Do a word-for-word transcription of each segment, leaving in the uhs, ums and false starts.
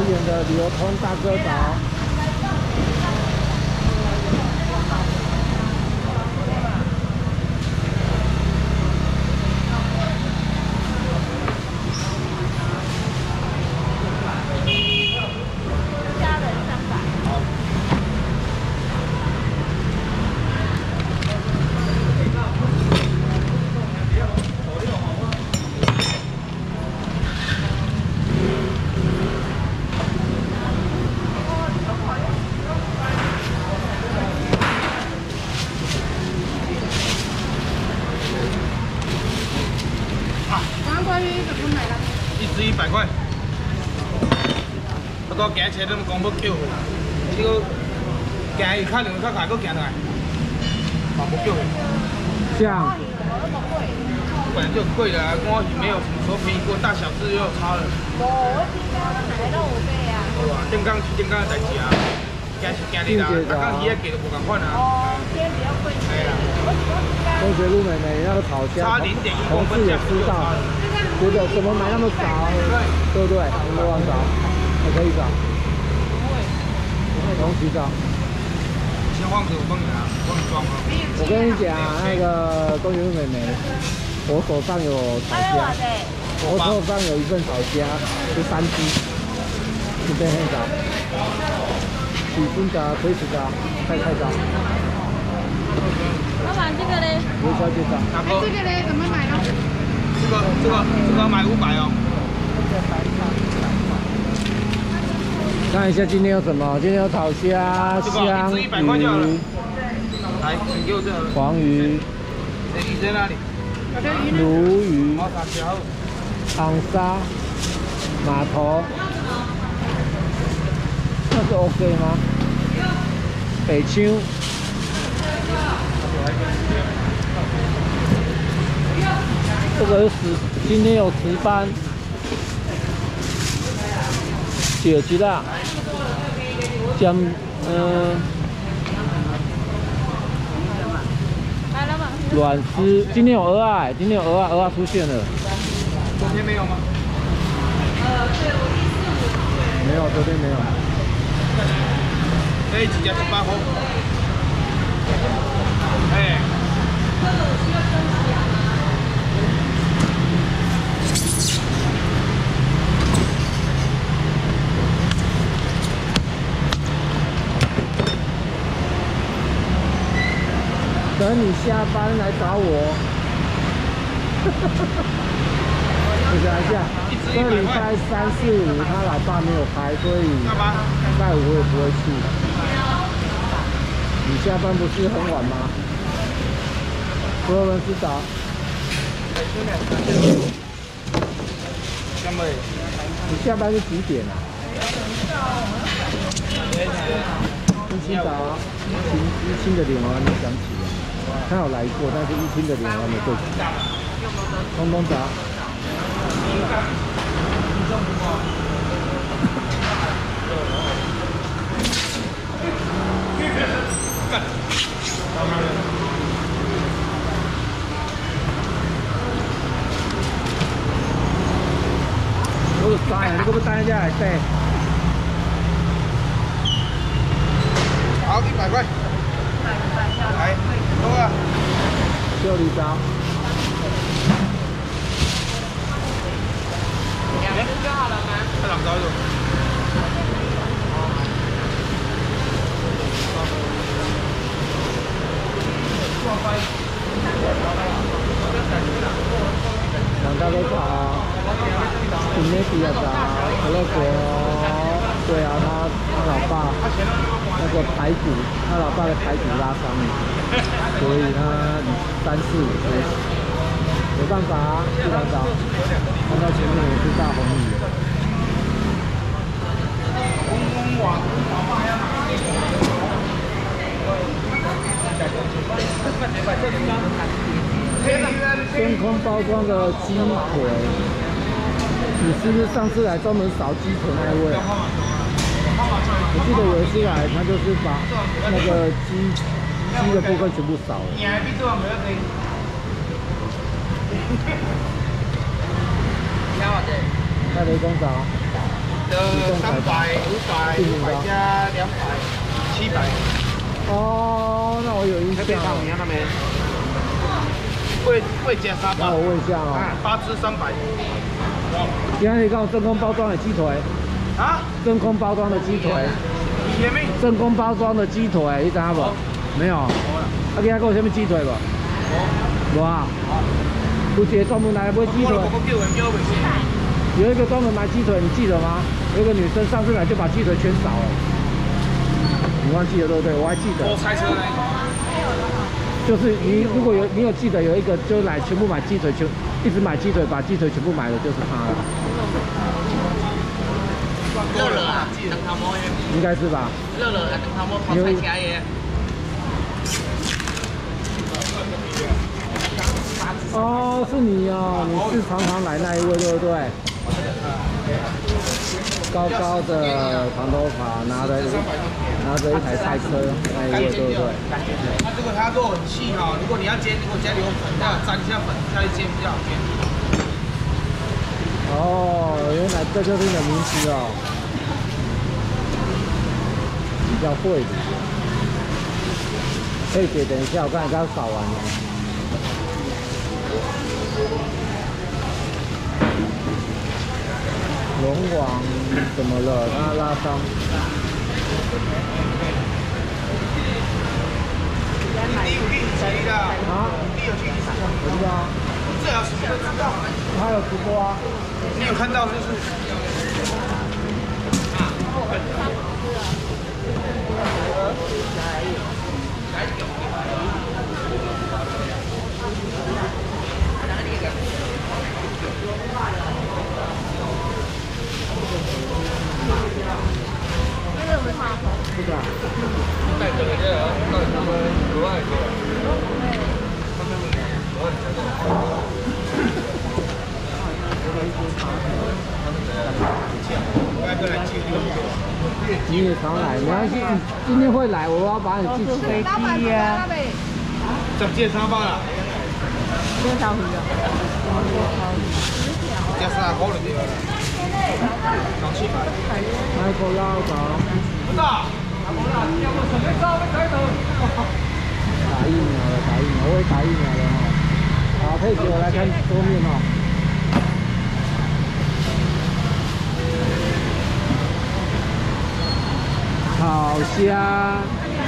园的流通大哥早。 一百块，我到行车，你们讲要叫货，这个行伊较两较快，搁行落来，嘛不叫货。 像， 本来就贵的啊，锅鱼没有什么说便宜过，大小只又有差了。无，我今天买到五倍啊。好啊，正港是正港的代志啊，行是行日啦，啊港鱼的价就无共款啊。哦，今天比较贵。哎呀， 同学陆妹妹那个炒虾， 差零点一同公分事也知道。 觉得怎么买那么少，对不对？不往找，还可以找，不用洗澡。 先放着我帮你啊，帮你装啊。 我跟你讲，那个公园妹妹，我手上有炒虾，我手上有一份炒虾，是三只，这边很早，几分早，随时早，太太早。 老板，这个嘞？ 刘小姐早。 哎，这个嘞，怎么买呢？ 这个这个这个买五百哦。 看一下今天有什么？今天有炒虾、香鱼、 来，你给我这个黄鱼、 鱼在哪里？ 鲈鱼、长沙、码头，那是 OK 吗？北青。 这个是石，今天有石斑、雪鸡啦，姜，嗯，软丝。今天有鹅啊，今天有鹅啊，鹅啊出现了。 昨天没有吗？ 没有，昨天没有。 这几家十八号。哎。 等你下班来找我。我想一下，这礼拜三四五他老爸没有开，所以礼拜五我也不会去。你下班不是很晚吗？佛罗伦斯岛。你下班是几点啊？一清早啊，一清一清的脸我还没想起来。 他有来过，但是一清的脸还没对齐。东东早。我有单呀，你可不单一下来对？ 好，一百块。来，多啊。 六里招， 两只就好了吗？ 太两招就。 两大都炒，里面比较早，可乐果，对啊，他他老爸那个排骨，他老爸的排骨拉伤了，所以他三四五岁，没办法啊，不能找，看到前面也是大红鱼。真空包装的鸡腿，你是不是上次来专门扫鸡腿那一位？我记得有一次来，他就是把那个鸡鸡的部分全部扫了。太雷公早。 呃，三百、五百、五百加两百，七百。 哦，那我有印象。 你看那边。会会加沙巴。 那我问一下哦。 八只三百。 今天你看真空包装的鸡腿。 啊？真空包装的鸡腿。 前面。 真空包装的鸡腿，你知道不？没有。啊，今天还有什么鸡腿不？无啊。有一个专门来买鸡腿。有一个专门买鸡腿，你记得吗？有一个女生上次来就把鸡腿全扫了。你忘记了对不对？我还记得。 我猜车那个。 就是你如果有你有记得有一个就来全部买鸡腿，全一直买鸡腿，把鸡腿全部买了，就是他了。 乐乐啊， 应该是吧？ 乐乐，等他们泡菜加耶。 哦，是你哦，你是常常来那一位对不对？高高的长头发，拿着拿着一台赛车，那一位对不对？ 它这个它肉很细哈，如果你要煎，如果家里有粉，要沾一下粉下去煎比较好煎。 哦，原来这就是你的名字哦，比较会的。可以姐，等一下，我刚才刚扫完了。龙王怎么了？他拉伤。 你有去谁的？ 啊？ 你有去？ 我知道。 这有什么都知道。 他有直播啊。 你有看到是不是？ 是的。 带这个这个，到他们国外去了。 你也常来，没关系，你今天会来，我要把你记起来。 飞机呀。 怎么接沙发了？ 多少鱼啊？ 加三好了对吧？搞七百。 买个老高。 不大。 打疫苗了，打疫苗，我也打疫苗了哈。好，佩姐，我来看桌面哦。烤虾、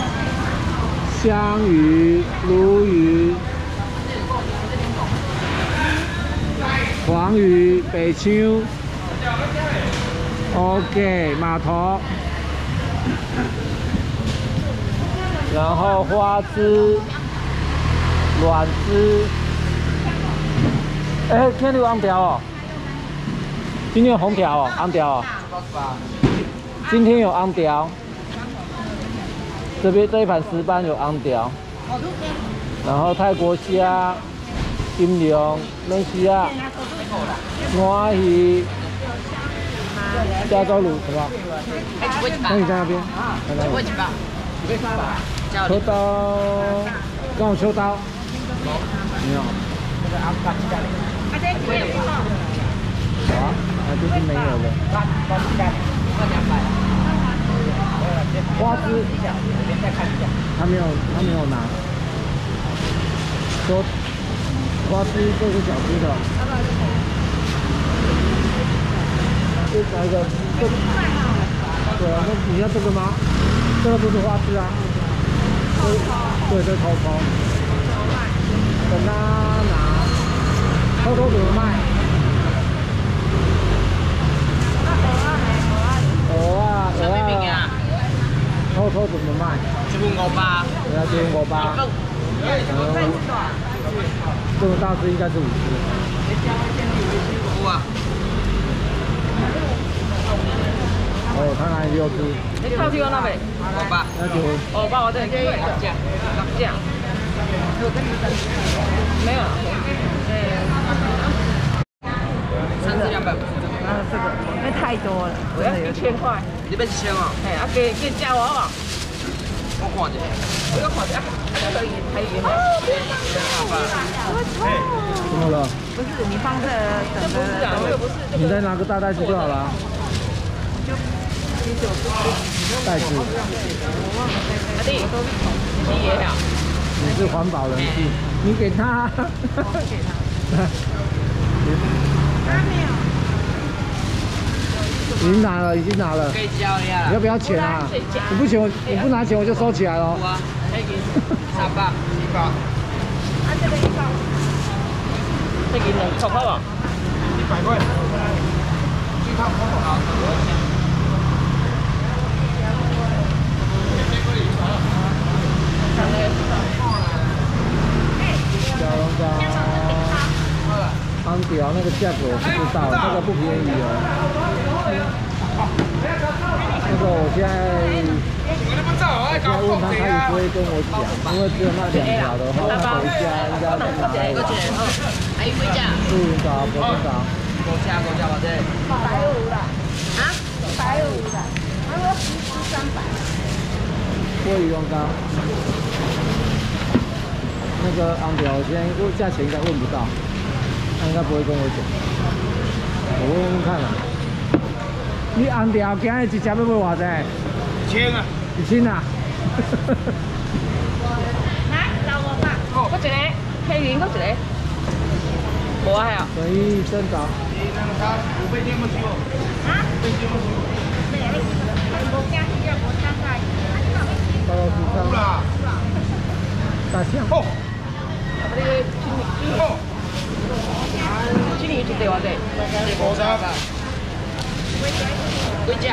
香鱼、鲈鱼、黄鱼、北秋 ，OK， 码头，然后花枝、卵枝，哎、欸，今天有红条哦，今天有红条哦，红条哦，今天有红条。这边这一盘石斑有昂条，然后泰国虾、金龙、冷虾、花鱼、加州卤什么？那你在那边？在那里。秋刀，刚好秋刀。没有。好啊，那就是没有了。花枝，他没有，他没有拿。说花枝这是小枝的。这哪一个？这对啊，那你要这个吗？这个不是花枝啊。对，这偷偷。等他拿。偷偷怎么卖？鹅啊，鹅啊。偷偷怎么卖？ 一份五百。 对啊，一份五百。嗯，这么大只应该是五只。 有啊。 哦，他拿六只。 你靠近我那边。 五百。 那就。 五百，我这里六架，六架。没有。 三只两百五。 啊，这个那太多了，我要一千块。 你要一千哦？ 哎，啊，给给加我好不好？ 我看一下。 我要看一下，啊，可以，可以吗？我操！ 怎么了？ 不是，你放这整个，这不是啊，这个不是。 你再拿个大袋子就好了。 袋子。 阿弟，你也好。 你是环保人士，你给他。 我给他。 他没有。已经拿了，已经拿了。 可以交一下。 你要不要钱啊？你不钱，你不拿钱我就收起来了。 有啊，可以给三百、四百。 啊，这个一包。这个两块块吧。 一百块。去看好不好？ 小龙虾，安条那个价格我不知道，那个不便宜哦。那个我现在，我现在问他，他也不会跟我讲，因为只有那两条的话，他回家应该再拿来。 还有几只？ 素云糕、薄饼糕。 五只五只或者？ 百五啦。啊？百五啦。他说十只三百。 鲑鱼王糕。那个昂条，我现在价钱应该问不到，他应该不会跟我讲。我问问看啦。你昂条今日一只要买偌济？ 一千啊！ 一千啊！ 来，老王啊！哦，嗰一个黑云，嗰一个。无啊呀。 所以真早。 你那个啥，五倍电不修？ 啊？ 倍电不修？ 没有，无加鱼啊，无加菜。 包肉酥有啦。 大象。 哦。 那个青鱼，青鱼一条偌济？ 五十。 几只？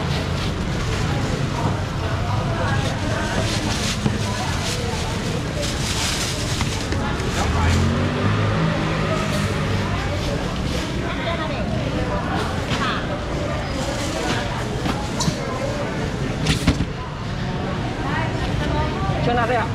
全拿掉。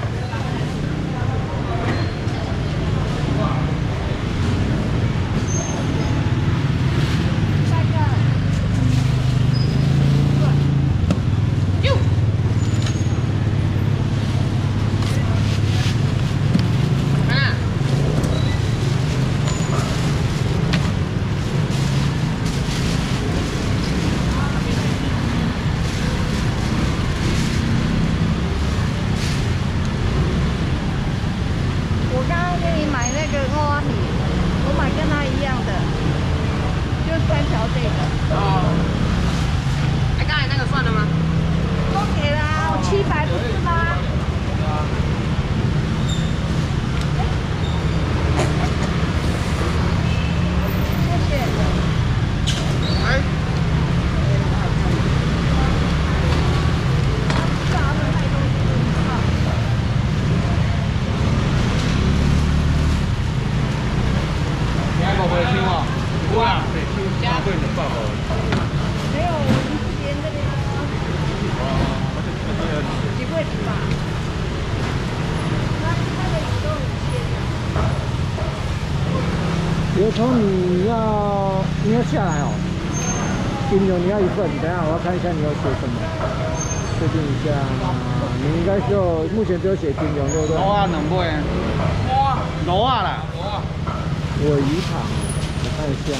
油葱你要你要下来哦，金牛你要一份，等一下我要看一下你要写什么，确定一下，你应该只有目前只有写金牛对不对？ 螺啊，两杯。螺螺啊啦。 尾鱼糖，我看一下，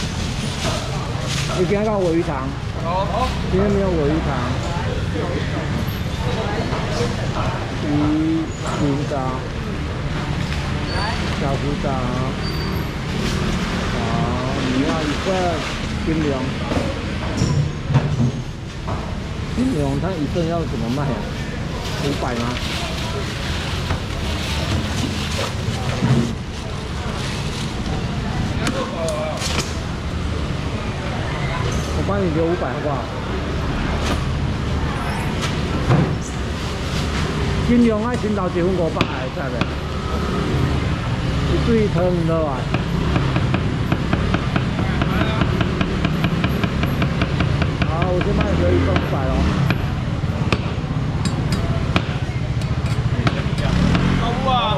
你今天看尾鱼糖？ 哦。 今天没有尾鱼糖。鱼云糕，小浮糕。好，你要一份金龙。金龙它一份要怎么卖啊？五百吗？我帮你留五百好不好？金龙爱先留一份五百的，知袂？一对汤唔落来。好，我先帮你留一份五百哦。 高布啊！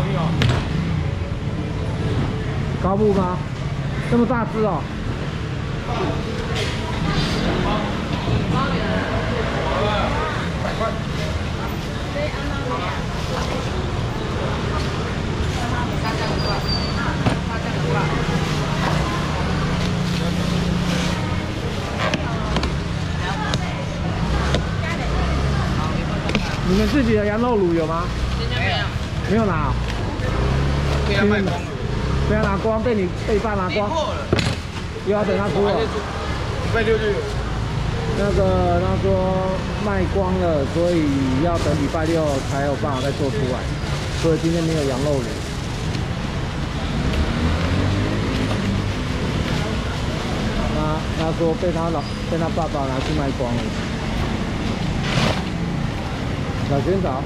高布吗？这么大只哦。 百块。 你们自己的羊肉卤有吗？ 今天没有。 没有拿、哦。 被他卖光了。 被他拿光，被你被爸拿光。又要等他出了。 礼拜六就有。 那个他说卖光了，所以要等礼拜六才有办法再做出来，所以今天没有羊肉卤。那他说被他老被他爸爸拿去卖光了。小轩早。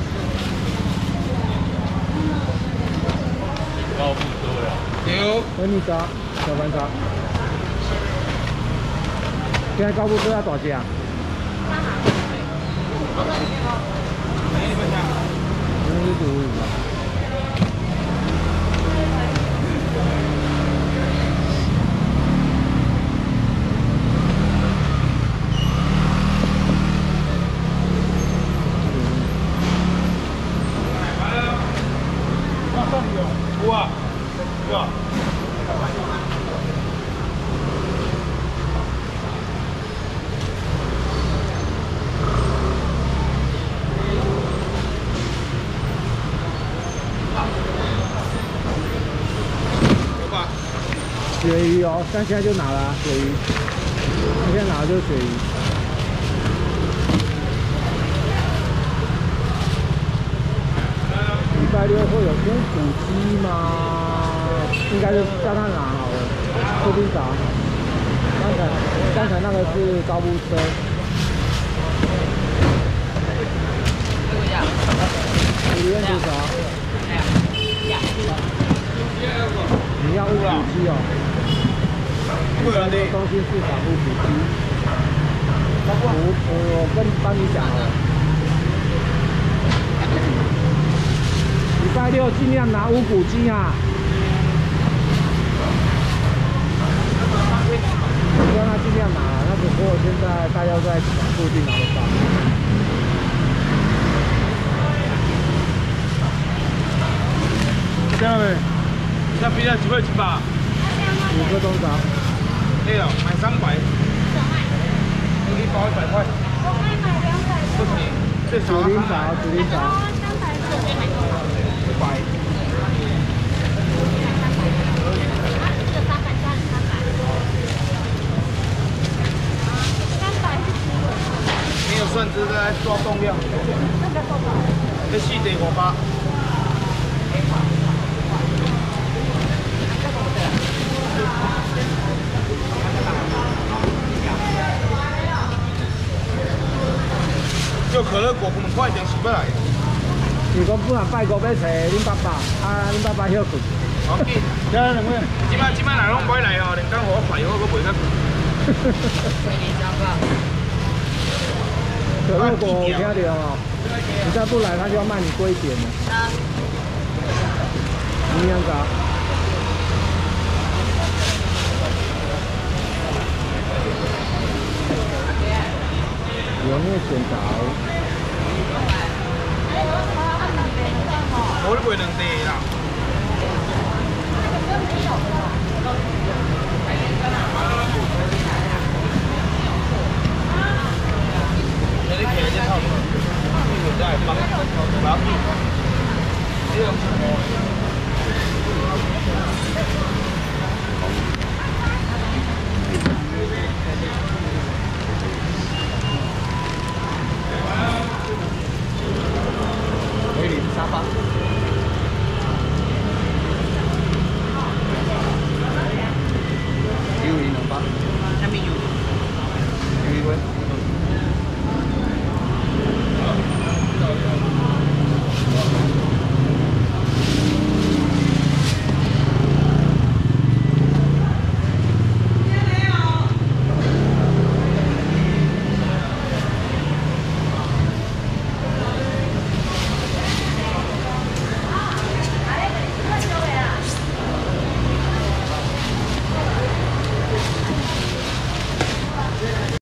高不多呀。有。 温妮早，小班早。现在高不多要多少钱啊？可能是九五吧。 有啊，有啊。 鳕鱼哦，但现在就拿了、啊、鳕鱼，现在拿的就是鳕鱼。礼拜六会有乌骨鸡吗？应该就叫他拿好了，不定找。刚才刚才那个是高布车。你愿多少？你要乌骨鸡哦。中心市场乌骨鸡。我我我跟帮你讲了。礼拜六尽量拿乌骨鸡啊！我让他尽量拿，那只不过现在大家都在附近拿得到。 这样嘞，那比较几块几把？ 五个多少？ 对啊，买三百。我给你包一百块。我可以买两百。不行，最少九零勺，九零勺。 百。没有蒜汁在抓重量。这四地五百。叫可乐果，我们快点洗不来。 如果不然拜五要找恁爸爸，啊，恁爸爸休困。 好紧，这两位，即摆即摆人拢买来吼，连讲我快好，我袂较贵。 可乐果我听到哦，你再不来，他就要卖你贵一点了。啊。怎么样子啊？有没有选择？ 我咧卖两地啦。你啲茄子差唔多，呢個真係北北邊，呢兩條。